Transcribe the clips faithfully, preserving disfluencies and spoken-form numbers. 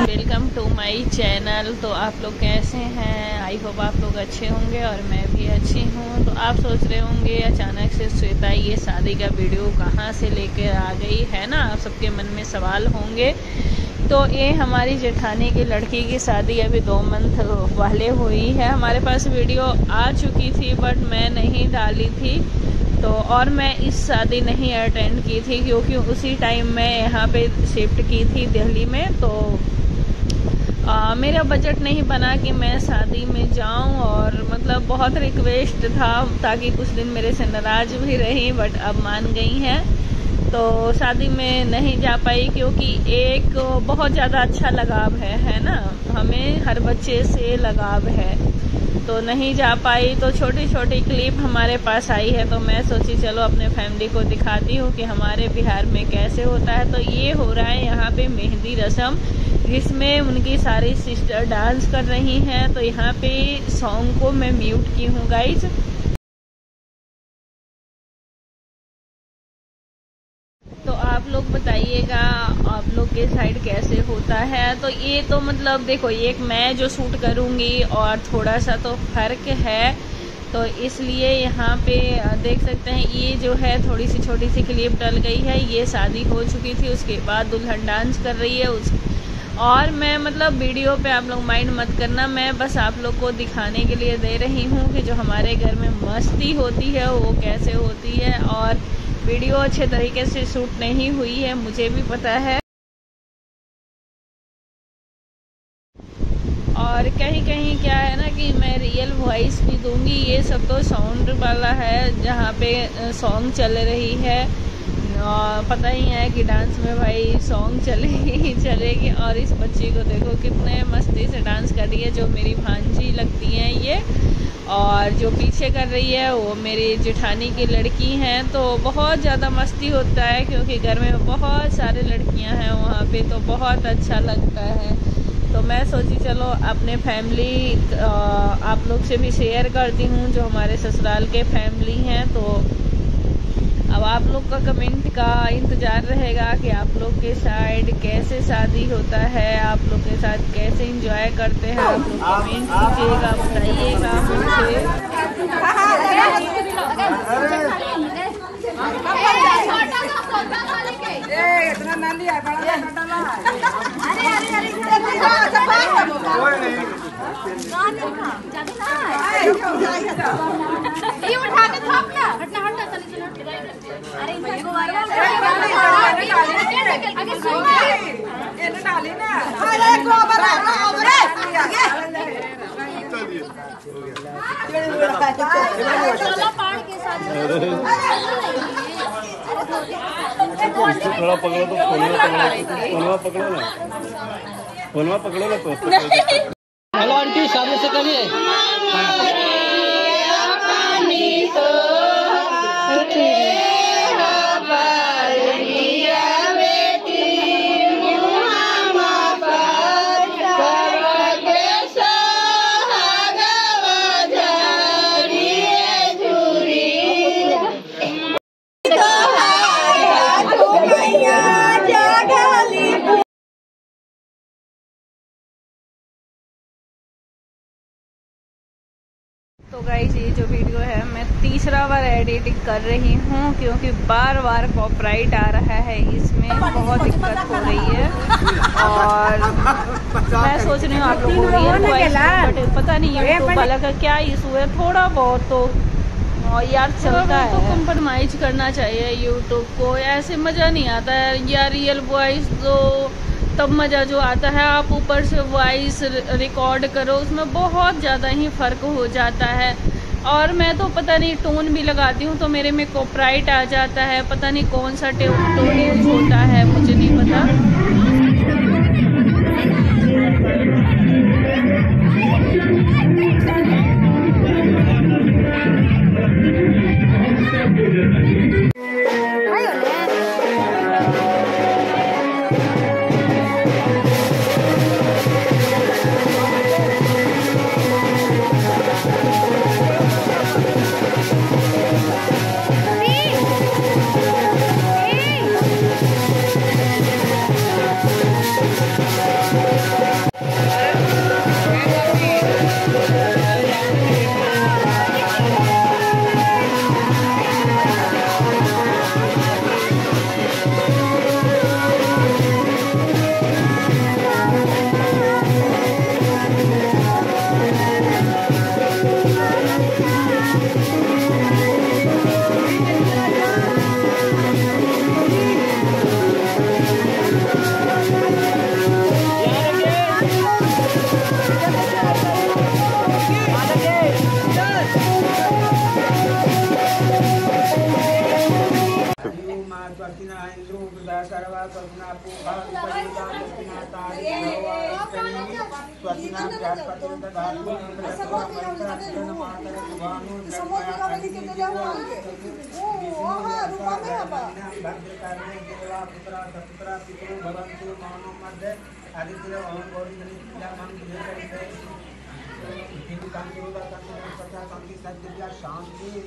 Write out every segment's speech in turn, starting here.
Welcome to my channel. तो आप लोग कैसे हैं? आई होप आप लोग अच्छे होंगे और मैं भी अच्छी हूँ। तो आप सोच रहे होंगे अचानक से श्वेता ये शादी का वीडियो कहाँ से लेकर आ गई है ना, आप सबके मन में सवाल होंगे। तो ये हमारी जेठानी की लड़की की शादी अभी दो मंथ पहले हुई है। हमारे पास वीडियो आ चुकी थी बट मैं नहीं डाली थी। तो और मैं इस शादी नहीं अटेंड की थी क्योंकि उसी टाइम मैं यहाँ पे शिफ्ट की थी दिल्ली में। तो आ, मेरा बजट नहीं बना कि मैं शादी में जाऊं और मतलब बहुत रिक्वेस्ट था ताकि कुछ दिन मेरे से नाराज भी रही बट अब मान गई हैं। तो शादी में नहीं जा पाई क्योंकि एक बहुत ज़्यादा अच्छा लगाव है है ना, हमें हर बच्चे से लगाव है तो नहीं जा पाई। तो छोटी छोटी क्लिप हमारे पास आई है तो मैं सोची चलो अपने फैमिली को दिखाती हूँ कि हमारे बिहार में कैसे होता है। तो ये हो रहा है यहाँ पे मेहंदी रस्म, जिसमें उनकी सारी सिस्टर डांस कर रही हैं। तो यहाँ पे सॉन्ग को मैं म्यूट की हूँ गाइज। तो आप लोग बताइएगा आप लोग के साइड कैसे होता है। तो ये तो मतलब देखो एक मैं जो शूट करूँगी और थोड़ा सा तो फर्क है, तो इसलिए यहाँ पे देख सकते हैं ये जो है थोड़ी सी छोटी सी क्लिप डल गई है। ये शादी हो चुकी थी, उसके बाद दुल्हन डांस कर रही है उस और मैं मतलब वीडियो पे आप लोग माइंड मत करना, मैं बस आप लोग को दिखाने के लिए दे रही हूँ कि जो हमारे घर में मस्ती होती है वो कैसे होती है। और वीडियो अच्छे तरीके से शूट नहीं हुई है, मुझे भी पता है। और कहीं कहीं क्या है ना कि मैं रियल वॉइस भी दूंगी। ये सब तो साउंड वाला है जहाँ पे सॉन्ग चल रही है। और पता ही है कि डांस में भाई सॉन्ग चलेगी ही चलेगी। और इस बच्ची को देखो कितने मस्ती से डांस कर रही है, जो मेरी भांजी लगती हैं ये। और जो पीछे कर रही है वो मेरी जेठानी की लड़की हैं। तो बहुत ज़्यादा मस्ती होता है क्योंकि घर में बहुत सारे लड़कियां हैं वहाँ पे, तो बहुत अच्छा लगता है। तो मैं सोची चलो अपने फैमिली आप लोग से भी शेयर करती हूँ जो हमारे ससुराल के फैमिली हैं। तो अब आप लोग का कमेंट का इंतज़ार रहेगा कि आप लोग के साइड कैसे शादी होता है, आप लोग के साथ कैसे एंजॉय करते हैं। आप लोग कमेंट कीजिएगा, बताइएगा मुझे। ये उठा के थोप ना, हटना हटना चल चल। अरे इनको आगे सुन ये डाली ना। अरे गोबर गोबर चलो पाड़ के साथ थोड़ा पकड़ो तो फोनवा पकड़ो ना, फोनवा पकड़ो ना तो। हेलो आंटी, सामने से करिए। तो गाइस ये जो वीडियो है मैं तीसरा बार एडिटिंग कर रही हूँ क्योंकि बार बार कॉपीराइट आ रहा है, इसमें बहुत दिक्कत हो रही है। और मैं सोच रही हूँ आप लोगों को पता नहीं यूट्यूब वाला का क्या इशू है, थोड़ा बहुत तो यार चलता है। तो कंप्रोमाइज करना चाहिए यूट्यूब को, ऐसे मज़ा नहीं आता है यार। रियल वॉइस तो तब मज़ा जो आता है, आप ऊपर से वॉइस रिकॉर्ड करो उसमें बहुत ज़्यादा ही फ़र्क हो जाता है। और मैं तो पता नहीं टोन भी लगाती हूँ तो मेरे में कॉपीराइट आ जाता है, पता नहीं कौन सा टोन यूज होता है, मुझे नहीं पता। शांति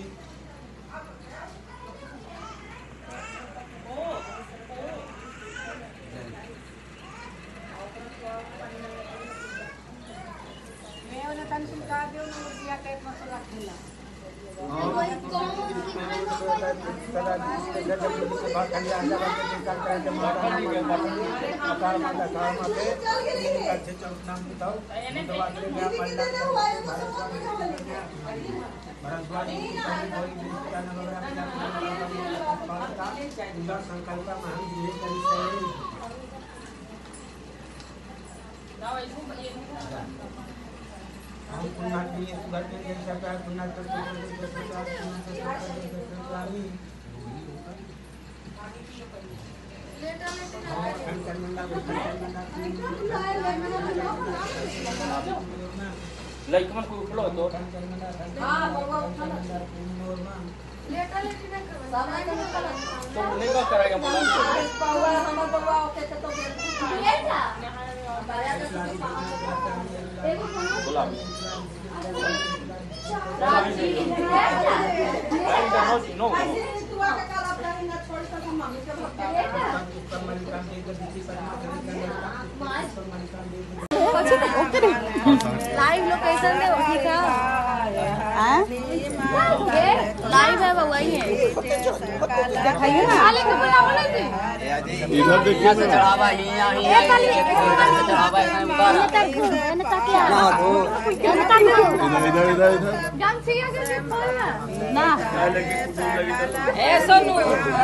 संकल्प हम पुन्हा दिए सुगर के लिए सरकार पुन्हा तो सरकार स्वामी लाइक मन को फ्लो तो हां लेटा लेटी ना कर तो नहीं का करेगा बोला पावा हम पावा ओके तो लेटा बोला नो लाइव लोकेशन है वही का लाइव है वो वही है दिखाइए ना इधर देखिए चढ़ावा यहां यहां चढ़ावा इधर इधर इधर जान से आगे ना ए सोनू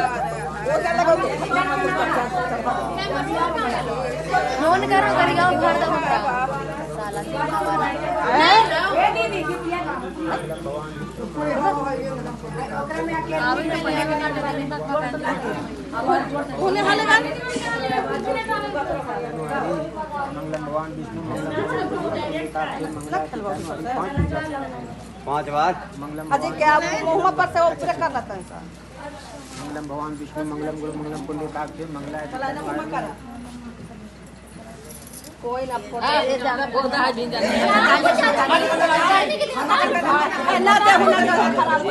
फोन करो करेगा भर दो साला ए दीदी होने वाले गाने मंगलम भगवान विष्णु पांच बार मंगलम अजय क्या मुंह पर से ऊपर कर लेता है सर मंगलम भगवान विष्णु मंगलम गुरु मंगलम पुण्यकाक्षे मंगलाय कोई ना ए ज्यादा बोधा है दिन जाने ना दे होना खराब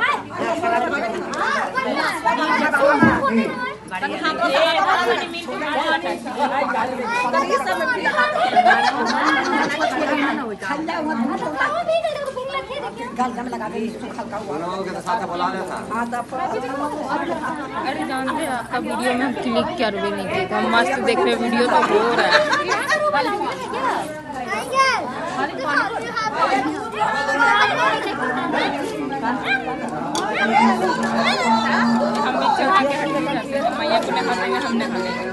गलगम लगा के हल्का हुआ साथ बुला लेता हां अरे जान दे आपका वीडियो में हम क्लिक कर भी नहीं थे हम मस्त देख रहे वीडियो तो हो रहा है हम भी चढ़ा के हटते हैं मैया को नहाते हैं हमने खाने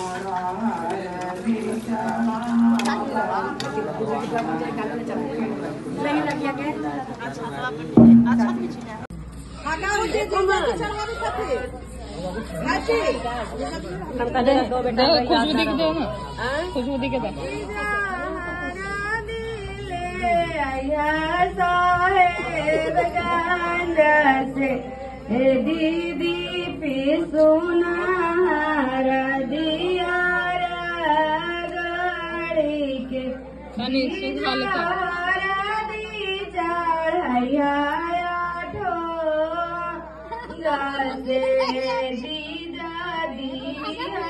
नहीं लगिया के अच्छा अच्छा हां मुझे चढ़वा भी खाते नाची खुशबू दिख दो ना खुशबू दिख दो दीदी पे सोना दिया गाड़ी के चढ़ाया ठो गाते दीदा दिया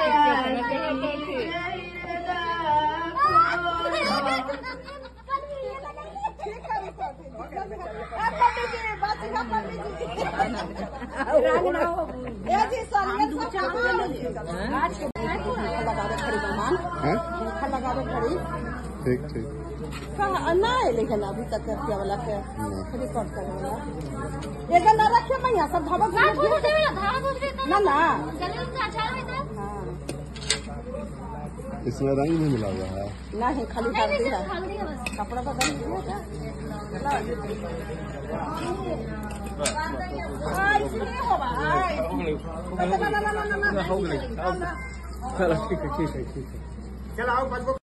ठीक ठीक ना है लेकिन अभी तक क्या वाला के रिकॉर्ड कर एक ना रखे मैया सब धबक ना ना इसमें रंग भी मिला हुआ है नहीं खाली हल्दी है कपड़ा का रंग दिया ठीक है ठीक है ठीक है चलो आओ